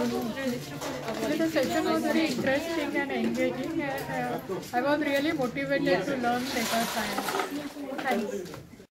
The session was very interesting and engaging, and I was really motivated to learn data science. Thanks.